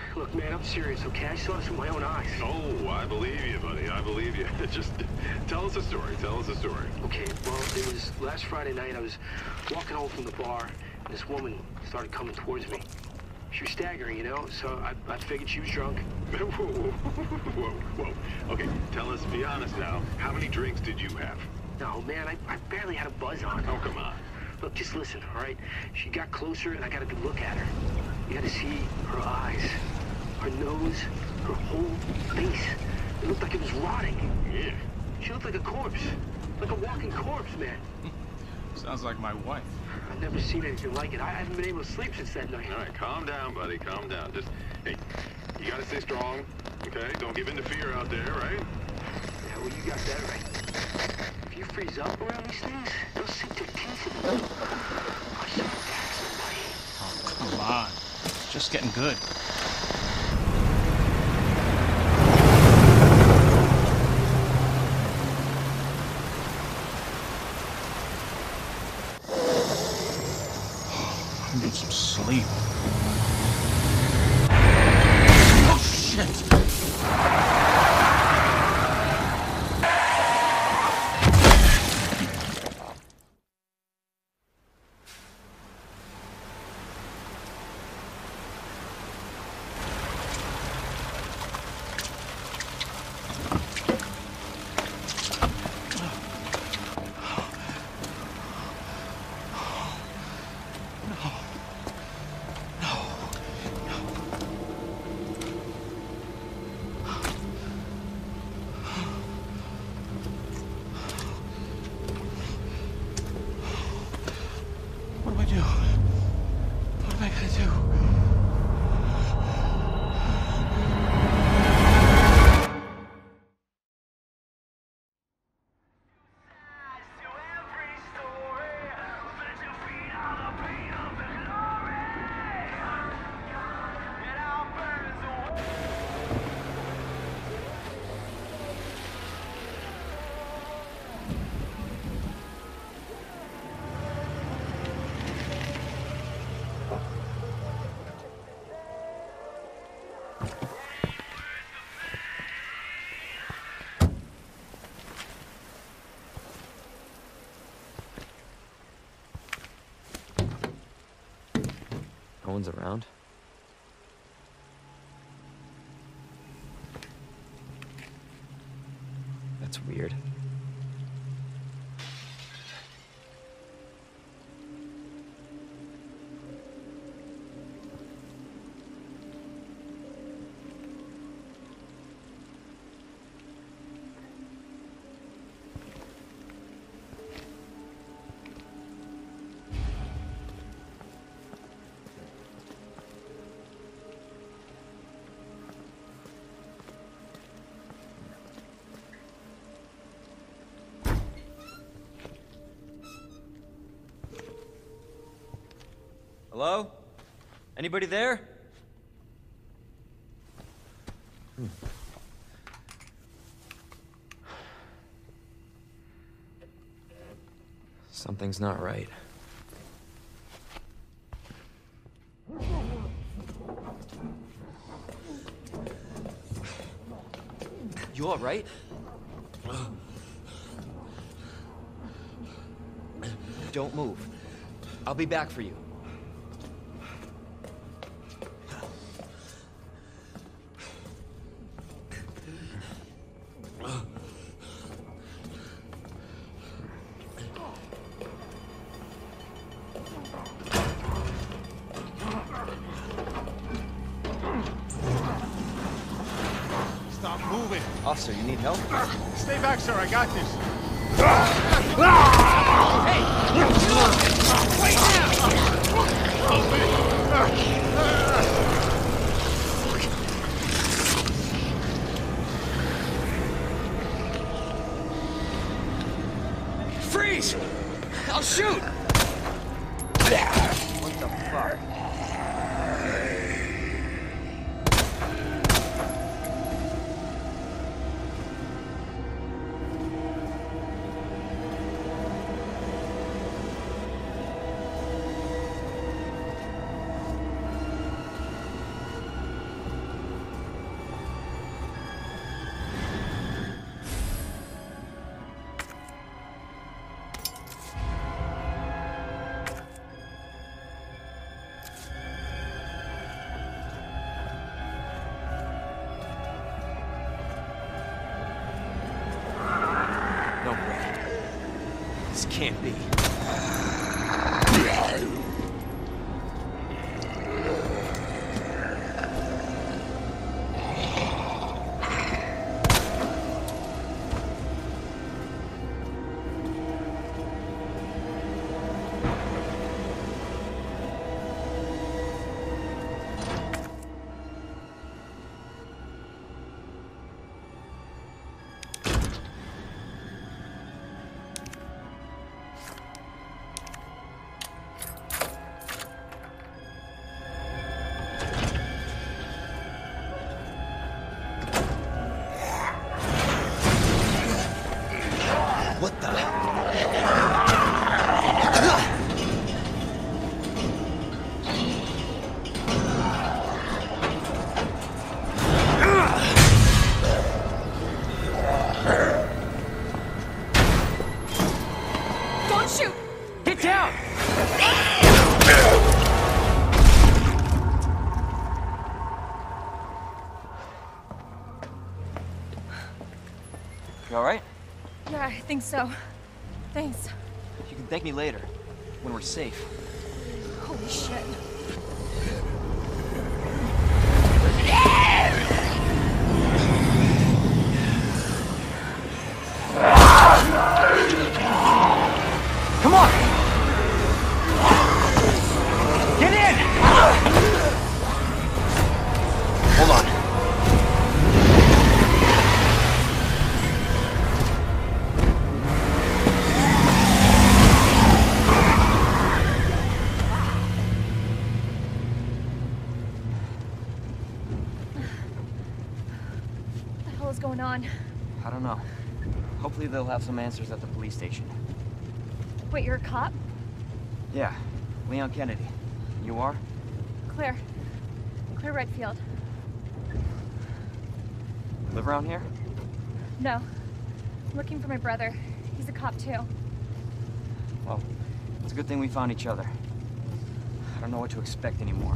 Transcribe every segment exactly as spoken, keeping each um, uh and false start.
Look, man, I'm serious, okay? I saw this with my own eyes. Oh, I believe you, buddy. I believe you. Just tell us a story. Tell us a story. Okay, well, it was last Friday night. I was walking home from the bar, and this woman started coming towards me. She was staggering, you know, so I, I figured she was drunk. Whoa, whoa, whoa, whoa. Okay, tell us, be honest now. How many drinks did you have? No, man, I, I barely had a buzz on. Oh, come on. Look, just listen, all right? She got closer, and I got a good look at her. You got to see her eyes, her nose, her whole face. It looked like it was rotting. Yeah. She looked like a corpse, like a walking corpse, man. Sounds like my wife. I've never seen anything like it. I haven't been able to sleep since that night. All right, calm down, buddy. Calm down. Just, hey, you gotta stay strong, okay? Don't give in to fear out there, right? Yeah, well, you got that right. If you freeze up around these things, they'll sink their teeth in the I should attack somebody. Oh, come on. It's just getting good. I need some sleep. Oh, shit! What do I do? What am I gonna do? No one's around. That's weird. Hello? Anybody there? Hmm. Something's not right. You all right? Don't move. I'll be back for you. Stop moving. Officer, you need help? Stay back, sir. I got this. Freeze! I'll shoot! What the fuck? can't be. What the? Don't shoot! Get down! You all right? Yeah, I think so. Thanks. You can thank me later, when we're safe. Holy shit. Come on! Get in! Hold on. What the hell is going on? I don't know. Hopefully they'll have some answers at the police station. Wait, you're a cop? Yeah, Leon Kennedy. You are? Claire. Claire Redfield. Live around here? No. I'm looking for my brother. He's a cop too. Well, it's a good thing we found each other. I don't know what to expect anymore.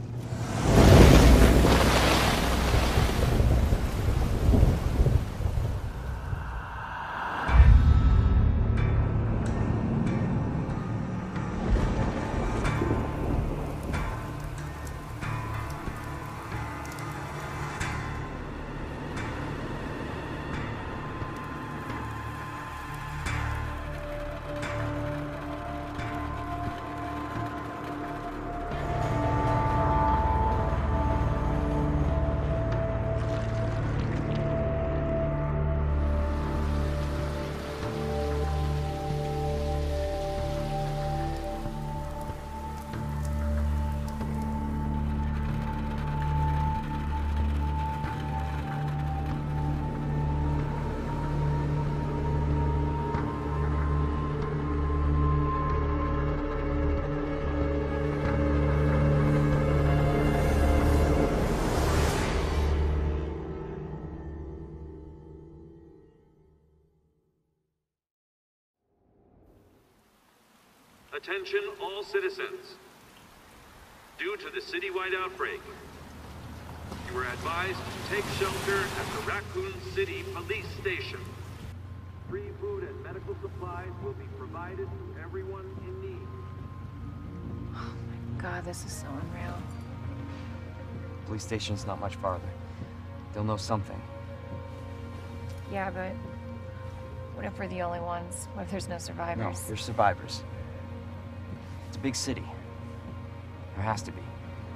Attention all citizens. Due to the citywide outbreak, you are advised to take shelter at the Raccoon City Police Station. Free food and medical supplies will be provided to everyone in need. Oh my god, this is so unreal. Police station's not much farther. They'll know something. Yeah, but what if we're the only ones? What if there's no No, survivors? there's survivors. It's a big city. There has to be.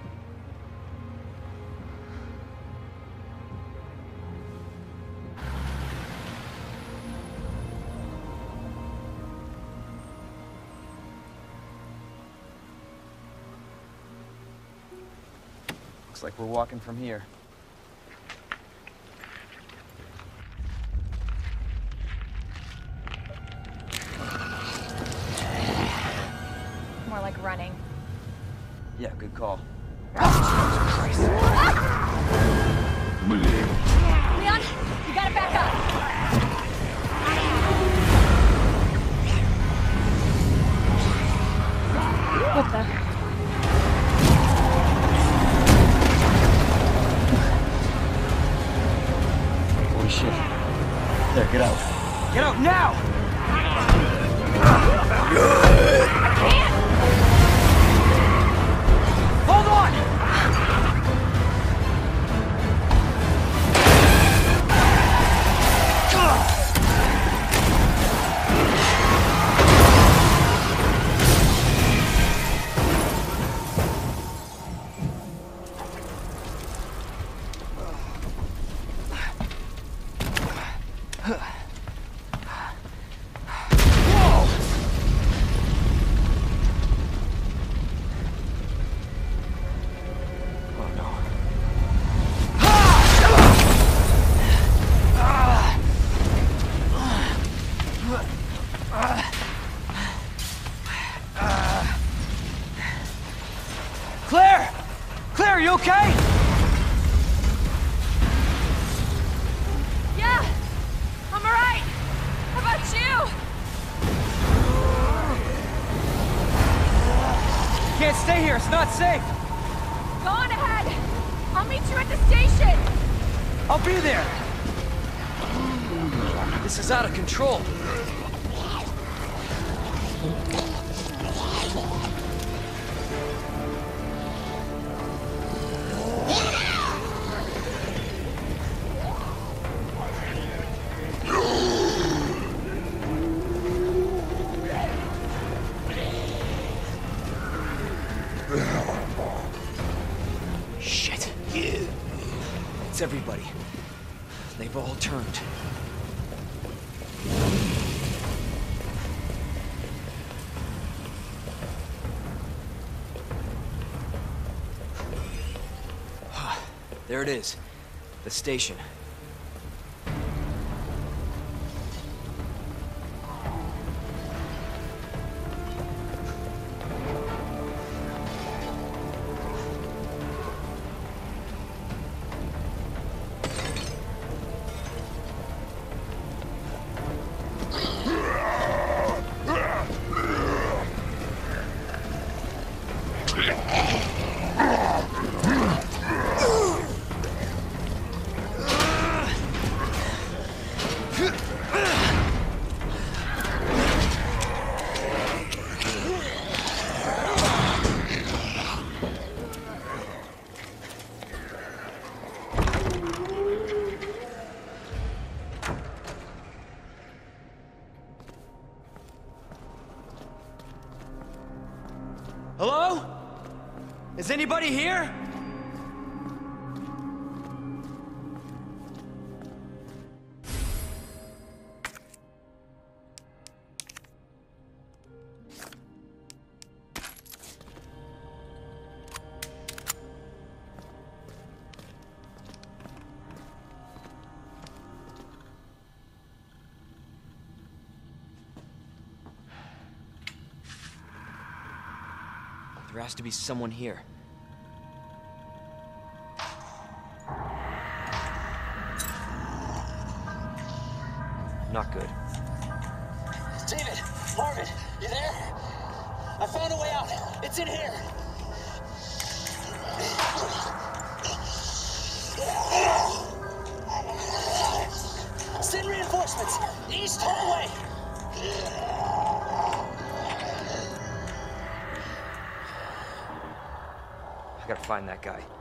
Looks like we're walking from here. More like running. Yeah, good call. Leon, you gotta back up. What the? Holy shit. There, get out. Get out now! Hold on! Claire! Claire, are you okay? Yeah, I'm alright. How about you? Can't stay here, it's not safe. Go on ahead. I'll meet you at the station. I'll be there. This is out of control. Shit. It's everybody. They've all turned. There it is. The station. Hello? Is anybody here? There has to be someone here. Not good. David! Marvin! You there? I found a way out! It's in here! Send reinforcements! East, turn away! I gotta find that guy.